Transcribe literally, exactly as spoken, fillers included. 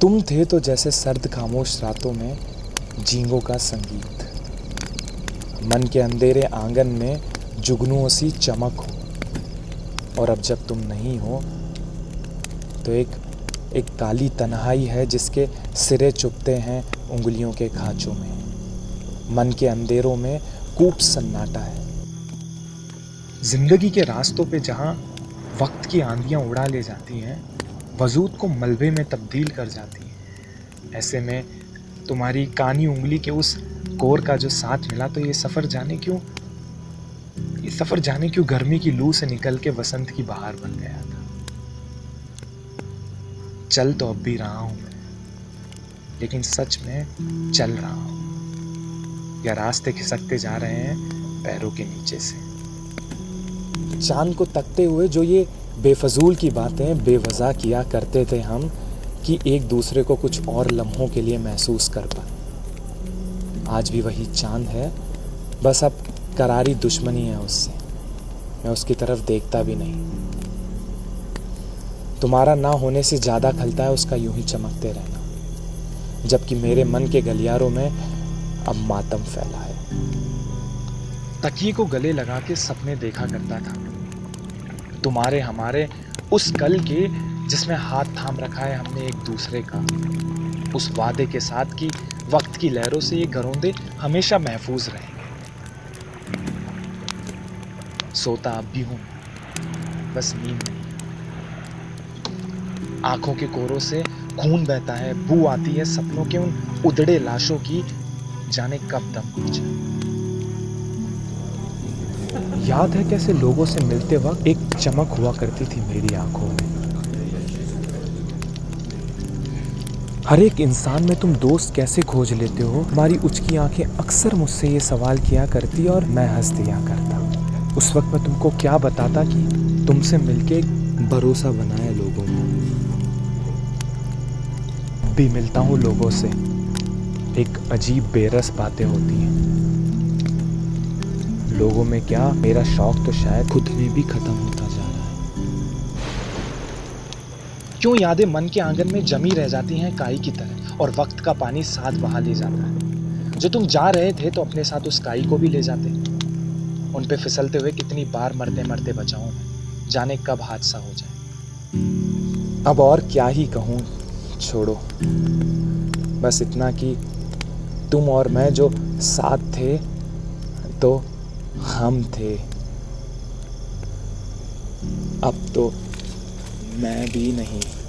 तुम थे तो जैसे सर्द खामोश रातों में झींगों का संगीत, मन के अंधेरे आंगन में जुगनुओं सी चमक हो। और अब जब तुम नहीं हो तो एक एक काली तन्हाई है जिसके सिरे चुभते हैं उंगलियों के खांचों में। मन के अंधेरों में कूप सन्नाटा है। जिंदगी के रास्तों पे जहाँ वक्त की आंधियाँ उड़ा ले जाती हैं, वजूद को मलबे में तब्दील कर जाती हैं, ऐसे में तुम्हारी कानी उंगली के उस कोर का जो साथ मिला, तो ये सफ़र जाने क्यों ये सफ़र जाने क्यों गर्मी की लू से निकल के वसंत की बहार बन गया था। चल तो अब भी रहा हूं मैं, लेकिन सच में चल रहा हूं, या रास्ते खिसकते जा रहे हैं पैरों के नीचे से। चांद को तकते हुए जो ये बेफजूल की बातें बेवजह किया करते थे हम, कि एक दूसरे को कुछ और लम्हों के लिए महसूस कर पाए। आज भी वही चांद है, बस अब करारी दुश्मनी है उससे। मैं उसकी तरफ देखता भी नहीं। तुम्हारा ना होने से ज़्यादा खलता है उसका यूं ही चमकते रहना, जबकि मेरे मन के गलियारों में अब मातम फैला है। तकिए को गले लगा के सपने देखा करता था, तुम्हारे हमारे उस कल के जिसमें हाथ थाम रखा है हमने एक दूसरे का, उस वादे के साथ कि वक्त की लहरों से ये घरौंदे हमेशा महफूज रहेंगे। सोता अब भी हूं, बस नींद नहीं। आंखों के कोरों से खून बहता है, बू आती है सपनों के उन उदड़े लाशों की, जाने कब दम घुट जाए। याद है कैसे लोगों से मिलते वक्त एक चमक हुआ करती थी मेरी आंखों में। हर एक इंसान में तुम दोस्त कैसे खोज लेते हो, तुम्हारी उचकी आंखें अक्सर मुझसे ये सवाल किया करती और मैं हंस दिया करता। उस वक्त मैं तुमको क्या बताता कि तुमसे मिलके भरोसा बना है लोगों को। भी मिलता हूँ लोगों से, एक अजीब बेरस बातें होती हैं। लोगों में क्या, मेरा शौक तो शायद खुद में भी खत्म होता जा रहा है। क्यों यादें मन के आंगन में जमी रह जाती हैं काई की तरह, और वक्त का पानी साथ बहा ले जाता है। जो तुम जा रहे थे तो अपने साथ उस काई को भी ले जाते। उन पे फिसलते हुए कितनी बार मरते मरते बचाऊं मैं, जाने कब हादसा हो जाए। अब और क्या ही कहूँ, छोड़ो। बस इतना कि तुम और मैं जो साथ थे तो हम थे, अब तो मैं भी नहीं।